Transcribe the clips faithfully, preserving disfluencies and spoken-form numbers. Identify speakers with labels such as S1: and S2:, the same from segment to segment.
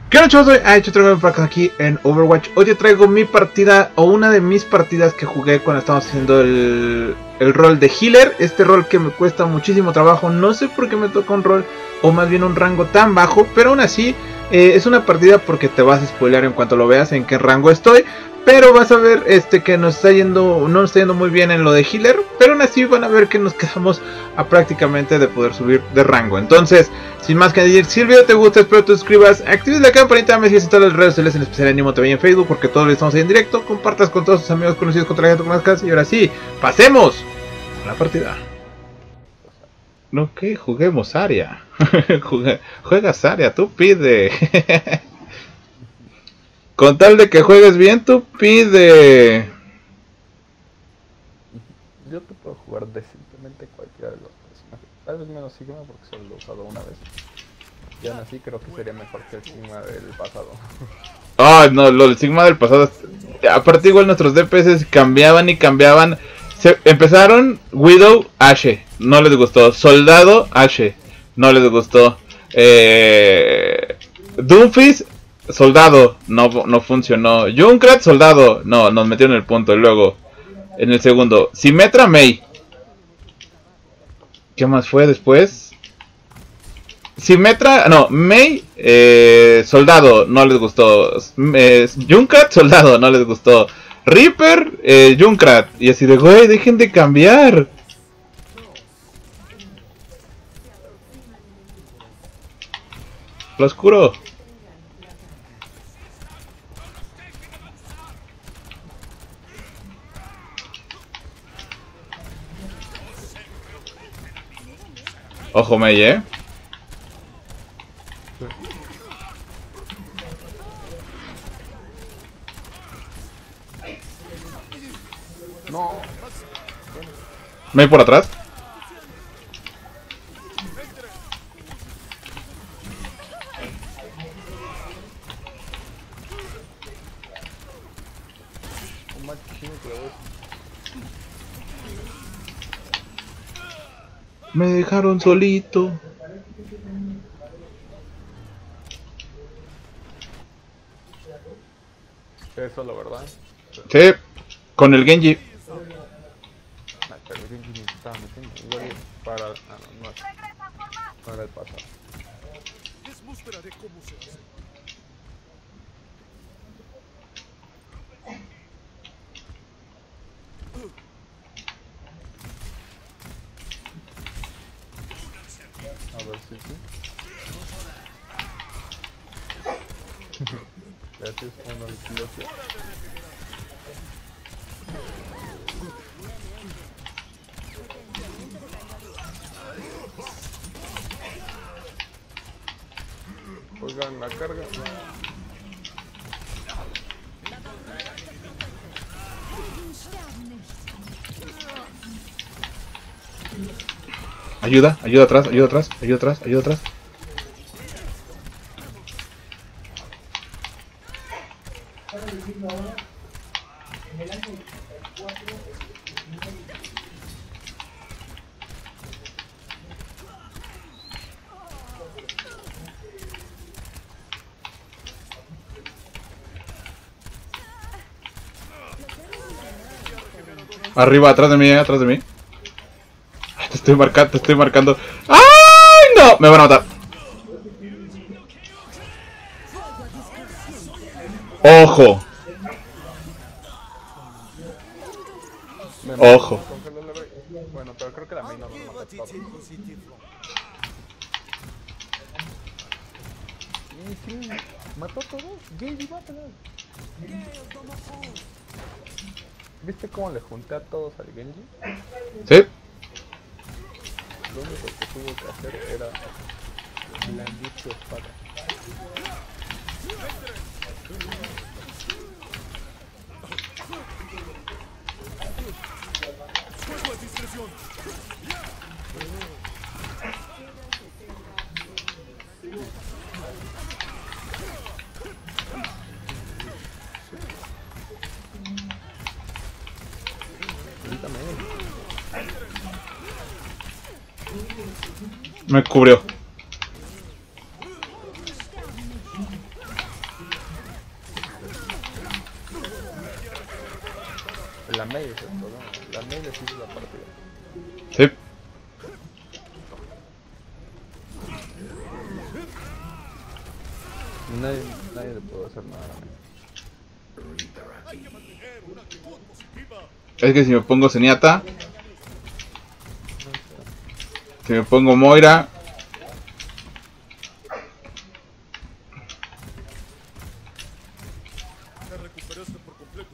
S1: ¿Qué onda, chavos? Soy Aicho, traigo por acá aquí en Overwatch. Hoy te traigo mi partida, o una de mis partidas que jugué cuando estábamos haciendo el, el rol de healer. Este rol que me cuesta muchísimo trabajo, no sé por qué me toca un rol, o más bien un rango tan bajo. Pero aún así, eh, es una partida porque te vas a spoilear en cuanto lo veas en qué rango estoy. Pero vas a ver este que nos está yendo, no nos está yendo muy bien en lo de healer. Pero aún así van a ver que nos quedamos a prácticamente de poder subir de rango. Entonces, sin más que añadir, si el video te gusta, espero que te suscribas, actives la campanita, me sigas en todas las redes sociales, en especial Animo T V y en Facebook, porque todos estamos ahí en directo. Compartas con todos tus amigos conocidos, contra la gente que conozcas. Y ahora sí, pasemos a la partida. No, que juguemos Zarya. Juega Zarya, tú pide. Con tal de que juegues bien, tú pide.
S2: Yo te puedo jugar decentemente cualquiera de los personajes. Tal vez menos Sigma porque solo lo he usado una vez. Y aún así creo que sería mejor que el Sigma del pasado.
S1: Ah, oh, no, lo del Sigma del pasado. Aparte igual nuestros D P S cambiaban y cambiaban. Se, empezaron Widow, Ashe, no les gustó. Soldado, Ashe, no les gustó. Eh, Doomfist, Soldado, no, no funcionó. Junkrat, Soldado, no, nos metieron el punto. Y luego, en el segundo, Symmetra, Mei. ¿Qué más fue después? Symmetra, no, Mei, eh, Soldado, no les gustó. Eh, Junkrat, Soldado, no les gustó. Reaper, eh, Junkrat. Y así de, güey, dejen de cambiar. Lo oscuro. Ojo, Mei, eh.
S2: No.
S1: Mei por atrás. Me dejaron solito.
S2: Eso, la verdad.
S1: Sí, con el Genji.
S2: Ah, pero el Genji ni se estaba metiendo. Igual para... Ah, no, no es. No era el pasado.
S3: Les mostraré cómo se hace.
S2: A ver si sí. Gracias por una vigilancia. Oigan la carga.
S1: Ayuda, ayuda atrás, ayuda atrás, ayuda atrás, ayuda atrás. Arriba, atrás de mí, eh, atrás de mí. Te estoy marcando, te estoy marcando. ¡Ay, no! Me van a matar. Ojo. Ojo.
S2: Bueno, pero creo que la main no nos mata todo. Y sí, mató a todos. Genji, mátalo. ¿Viste cómo le junté a todos al Genji?
S1: Sí.
S2: Lo único que tuvo que hacer era blandir su espada.
S3: ¡Fuego a discreción!
S1: Me cubrió.
S2: La Mei es el problema. La Mei les hizo la partida.
S1: Sí.
S2: Nadie, nadie le puede hacer nada a la Mei.
S1: Es que si me pongo Zenyatta, si me pongo Moira,
S3: Te recuperaste por completo.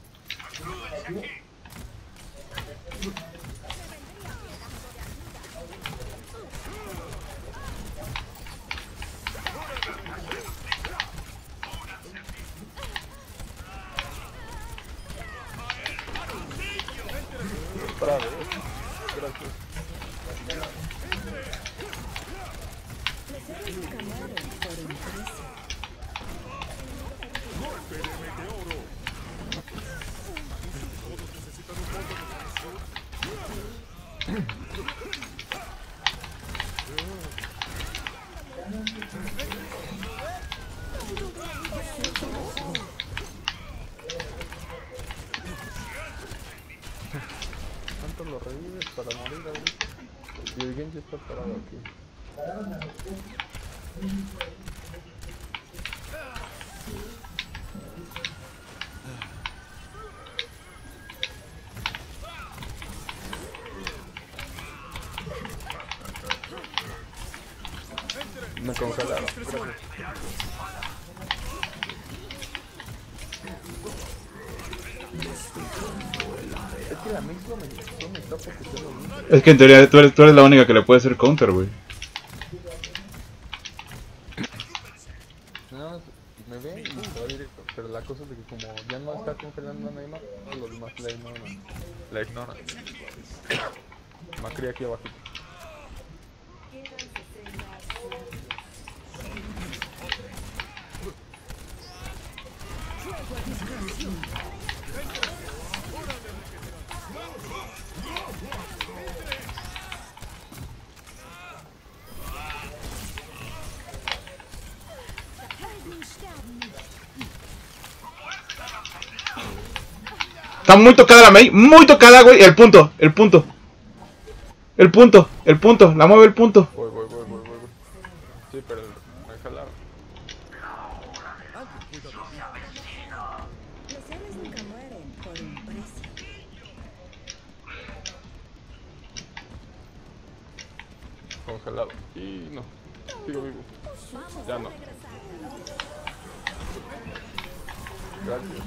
S2: Bravo, gracias. ¿Cuánto lo revives para morir ahorita? Y el Genji está parado aquí. Me congelaron. Gracias. Es que la mix no me, no me está protegiendo mucho.
S1: es que en teoría tú eres, tú eres la única que le puede hacer counter, güey.
S2: No, me ve y se va directo. Pero la cosa es de que como ya no está congelando a Neymar, los demás la ignoran. La ignoran. Macri aquí abajito.
S1: Está muy tocada la Mei, muy tocada, güey. El punto, el punto. El punto, el punto, la mueve el punto.
S2: Voy, voy, voy, voy, voy, voy. Sí, pero me jalaron.
S4: Los héroes nunca mueren por un precio.
S2: Congelado. Y no. Sigo vivo. Ya no. Gracias.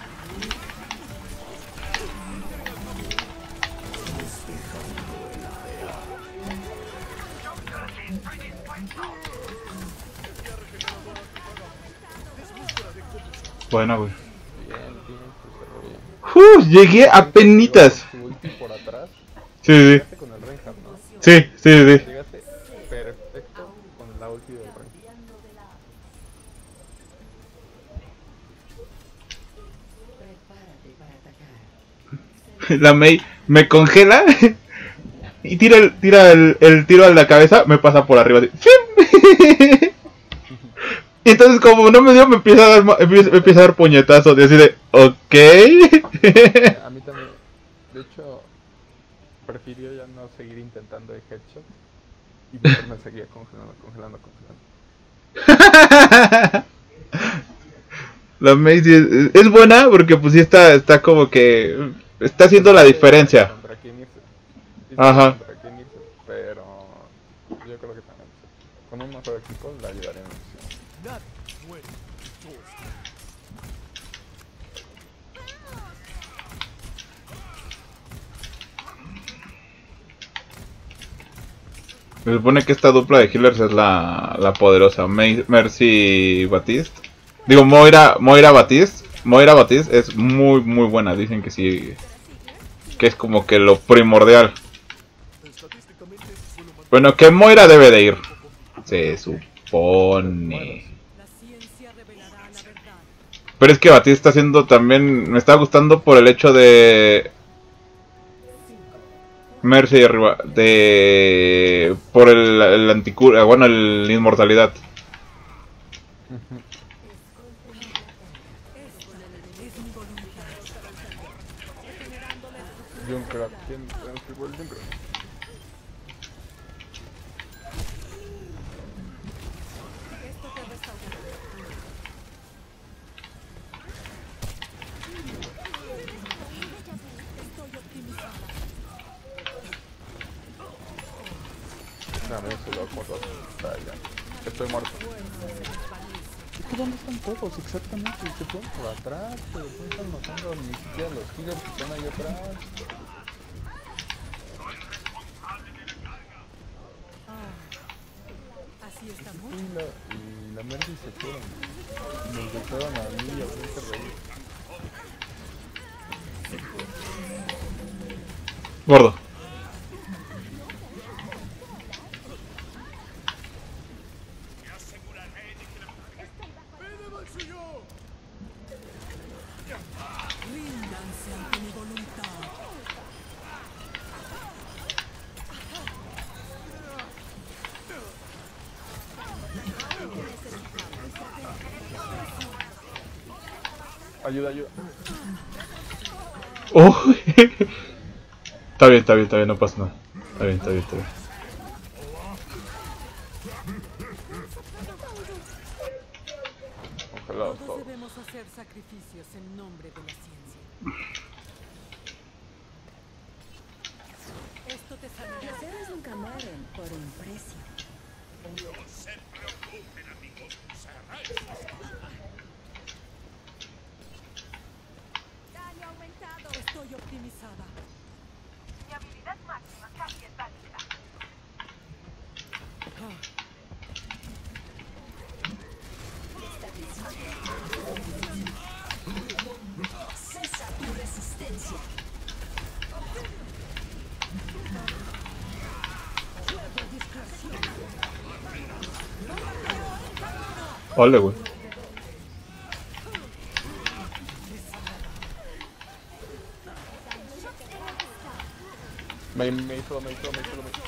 S1: Bueno, güey.
S2: Bien, bien, se cerró bien.
S1: Uh, llegué a penitas.
S2: Su ulti por atrás.
S1: Sí, sí,
S2: Llegaste con el Reinhardt, ¿no?
S1: sí, sí, sí.
S2: Llegaste perfecto con la ulti del Reinhardt.
S1: La Mei me congela y tira el, tira el, el tiro a la cabeza, me pasa por arriba. Así. Y entonces como no me dio, me empieza a dar, me empieza, me empieza a dar puñetazos. Y así de, ok.
S2: A mí también. De hecho, prefirió ya no seguir intentando el headshot. Y mejor me seguía congelando, congelando, congelando.
S1: La Mei sí es, es buena porque pues sí está, está como que está haciendo la diferencia.
S2: Contra quién irse. Sí,
S1: Ajá.
S2: Contra quién irse. Pero yo creo que también con un mejor equipo la ayudaría mucho.
S3: Nadie muere victorioso.
S1: Se supone que esta dupla de healers es la, la poderosa. May, Mercy Batiste. Digo, Moira, Moira Batiste. Moira Batiste es muy, muy buena. Dicen que sí. Que es como que lo primordial.
S3: Estadísticamente suelo mantener
S1: Bueno, que Moira debe de ir. Se supone.
S4: La ciencia revelará la verdad.
S1: Pero es que Batiste está haciendo también. Me está gustando por el hecho de. Mercy arriba. De. Por el, el anticura. Bueno, el inmortalidad.
S4: Es mi voluntad.
S2: Junkrat, ¿quién tenemos que jugar el Junkrat?
S4: Esto te restaurará. Estoy optimizada.
S2: No, me he solo con dos. Está ya. Estoy muerto. Es que ¿dónde están todos? Exactamente. Se fueron por atrás, pero no están matando ni siquiera los killers que están ahí atrás.
S4: Así estamos.
S2: Y la, y la Mercy se fueron. Nos dejaron a mí y a Winter reír.
S1: Gordo.
S4: Ríndanse ante mi voluntad.
S2: Ayuda, ayuda.
S1: Oh. Está bien, está bien, está bien, no pasa nada. Está bien, está bien, está bien.
S2: Congelados
S4: Todos
S2: todos.
S4: debemos hacer sacrificios en nombre de la ciencia. Esto te sanará.
S5: Los héroes nunca mueren por un precio.
S4: Daño aumentado. Estoy optimizada.
S6: Mi habilidad máxima casi está lista.
S1: Ole, güey.
S2: Me, me hizo, me hizo, me hizo, me hizo.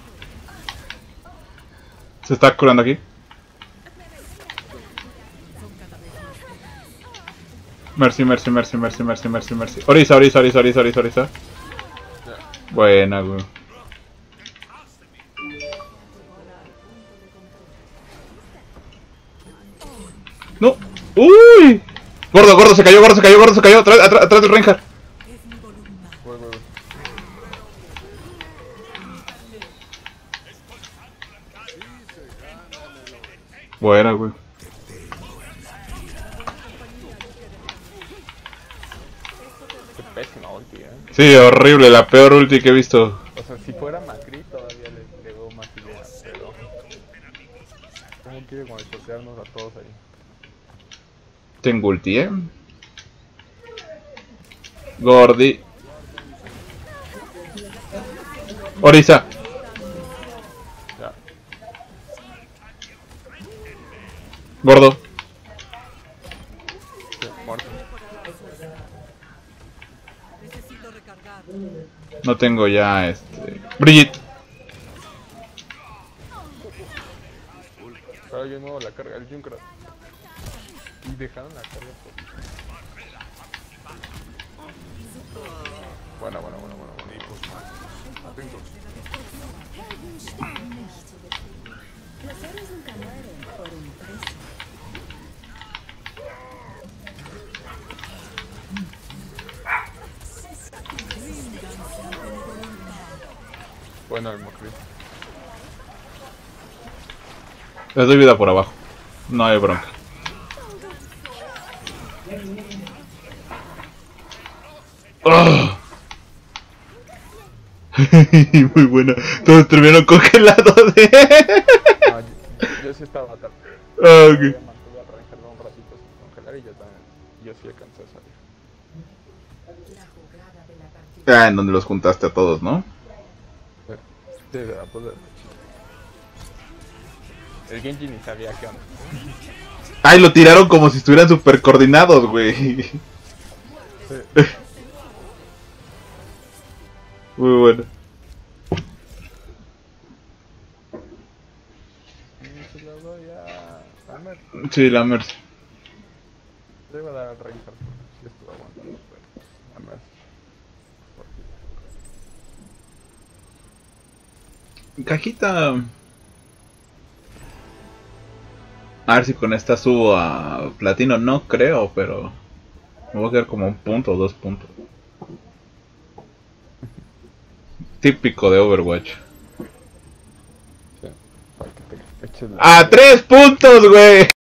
S1: Se está curando aquí. Mercy, mercy, mercy, mercy, mercy, mercy, mercy. Orisa, orisa, orisa, orisa, orisa, orisa. Buena, güey. No. Uy. Gordo, gordo, se cayó, gordo, se cayó, gordo, se cayó. Atrás, atrás, atrás del Reinhardt.
S4: Es mi voluntad.
S2: Voy, voy, voy.
S1: Buena, güey.
S2: Qué pésima ulti, eh.
S1: Sí, horrible, la peor ulti que he visto.
S2: O sea, si fuera Macri todavía le pegó más ideas, pero... ¿Cómo quiere guanchotearnos a todos ahí?
S1: Tengo ulti, eh. Gordi. Orisa.
S2: Ya.
S1: Gordo.
S2: Sí, muerto.
S4: Necesito recargar.
S1: No tengo ya este. Brigitte.
S2: Ahora yo muevo la carga del Junkrat. Y dejaron la carga por... Buena, buena, buena, buena, buena. Atentos.
S5: Los héroes nunca mueren por un precio.
S2: Bueno, el Macri.
S1: Les doy vida por abajo. No hay bronca. ¡Oh! Muy buena. Todos terminaron congelados. ¿eh?
S2: No, yo, yo sí estaba atrás.
S1: Ah, ok.
S2: Yo mantuve a Reinhardt un ratito sin congelar y yo también. Yo sí alcancé a salir.
S1: Ah, en donde los juntaste a todos, ¿no?
S2: Sí, sí, de la poder. El Genji ni sabía qué onda.
S1: Ay, lo tiraron como si estuvieran super coordinados, güey.
S2: Sí.
S1: Muy bueno.
S2: Y se lo doy a... a Mer.
S1: Sí, la Mercy.
S2: Le iba a dar al Reinhardt porque sí estuvo aguantando, pero a Mer. Porque
S1: Cajita. A ver si con esta subo a platino, no creo, pero me voy a quedar como un punto o dos puntos. Típico de Overwatch.
S2: Sí, para que te eches la-
S1: ¡A tres puntos, güey!